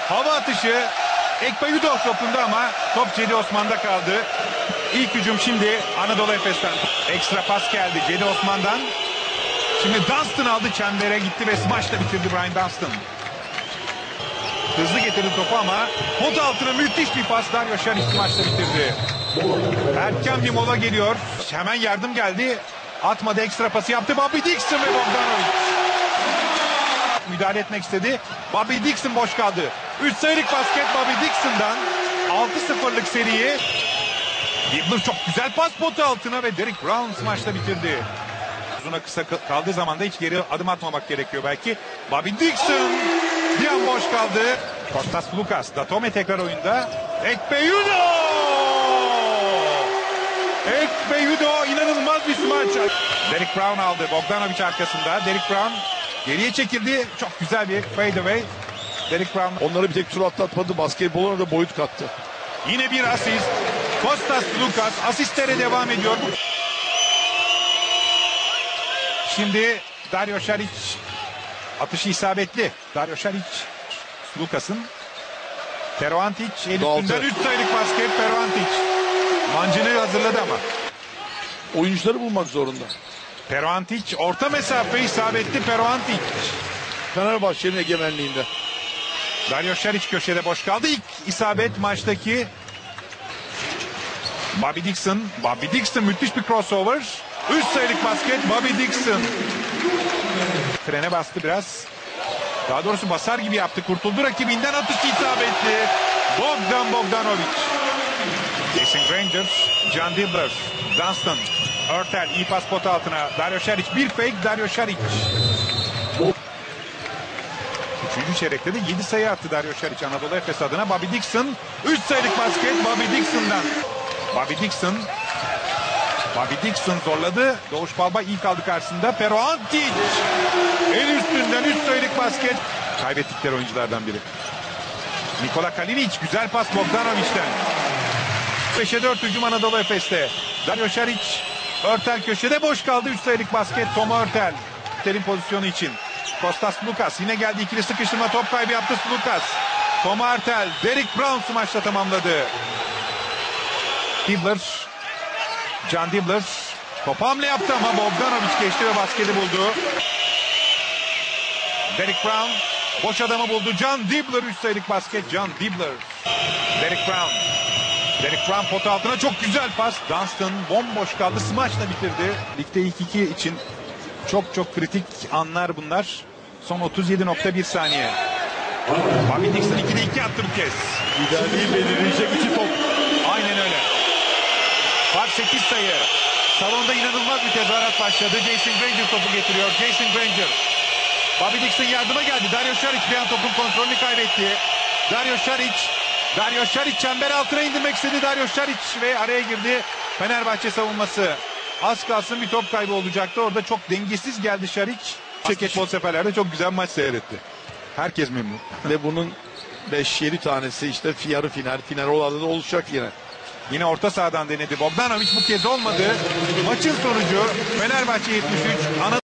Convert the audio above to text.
Hava atışı Ekpeyudo topunda ama top Cedi Osman'da kaldı. İlk hücum şimdi Anadolu Efes'ten. Ekstra pas geldi Cedi Osman'dan. Şimdi Dunstan aldı, çembere gitti ve smaçla bitirdi Brian Dunstan. Hızlı getirdi topu ama pot altına müthiş bir pas, Dario Saric smaçla bitirdi. Erken bir mola geliyor. Hemen yardım geldi. Atmadı, ekstra pası yaptı. Bobby Dixon ve Bogdanovic. Müdahale etmek istedi. Bobby Dixon boş kaldı. 3 sayılık basket Bobby Dixon'dan. 6-0'lık seriyi. Dibbler çok güzel pas potu altına ve Derrick Brown maçta bitirdi. Uzuna kısa kaldığı zaman da hiç geri adım atmamak gerekiyor belki. Bobby Dixon bir an boş kaldı. Kostas Sloukas, Datome tekrar oyunda. Ekpeyudo! Ekpeyudo inanılmaz bir smaç. Derrick Brown aldı. Bogdanovic arkasında. Derrick Brown geriye çekildi. Çok güzel bir fadeaway. Derrick Brown onları bir tek tur atlatmadı. Basketboluna da boyut kattı. yine bir asist. Kostas Sloukas asistlere devam ediyor. Şimdi Dario Saric atışı isabetli. Dario Saric Sloukas'ın. Peroantic el üstünden 3 sayılık basket. Peroantic mancını hazırladı ama. Oyuncuları bulmak zorunda. Peroantic orta mesafe isabetli. Peroantic. Fenerbahçe'nin egemenliğinde. Dario Saric köşede boş kaldı. İlk isabet maçtaki. Bobby Dixon. Bobby Dixon müthiş bir crossover. 3 sayılık basket Bobby Dixon. Frene bastı biraz. Daha doğrusu basar gibi yaptı. Kurtuldu rakibinden, atış isabetli. Bogdan Bogdanovic. Jason Granger, John Dibbler, Dunstan, Örtel iyi pas potu altına. Dario Saric bir fake, Dario Saric. Üçüncü çeyrekte de 7 sayı attı Dario Saric Anadolu Efes adına. Bobby Dixon 3 sayılık basket Bobby Dixon'dan. Bobby Dixon. Bobby Dixon zorladı. Doğuş Balba iyi kaldı karşısında. Peroantic. El üstünden 3 sayılık basket. Kaybettikleri oyunculardan biri. Nikola Kalinic güzel pas Bogdanovic'ten. 5'e 4 hücum Anadolu Efes'te. Dario Saric. Örtel köşede boş kaldı. 3 sayılık basket Toma Örtel. Örtel'in pozisyonu için. Kostas Sloukas yine geldi, ikili sıkıştırma, top kaybı yaptı Sloukas. Toma Örtel. Derrick Brown maçta tamamladı. Dibbler. John Dibbler top hamle yaptı ama Bogdanovic geçti ve basketi buldu. Derrick Brown boş adamı buldu. John Dibbler 3 sayılık basket. John Dibbler. Derrick Brown. Derrick Brown potu altına çok güzel pas. Dunstan bomboş kaldı. Smaçla bitirdi. Ligde ilk iki için çok kritik anlar bunlar. Son 37.1 saniye. Bobby Dixon 2'de 2 attı bu kez. Liderliği belirleyecek 2 top. Aynen öyle. Var 8 sayı. Salonda inanılmaz bir tezahürat başladı. Jason Granger topu getiriyor. Jason Granger. Bobby Dixon yardıma geldi. Dario Saric bir an topun kontrolünü kaybetti. Dario Saric çember altına indirmek istedi. Dario Saric ve araya girdi. Fenerbahçe savunması. Az kalsın bir top kaybı olacaktı. Orada çok dengesiz geldi Saric. Basketbol seferlerde çok güzel maç seyretti. Herkes memnun. Ve bunun 5-7 tanesi işte yarı final olanı da olacak yine. Yine orta sahadan denedi. Bogdanovic bu kez olmadı. Maçın sonucu Fenerbahçe 73,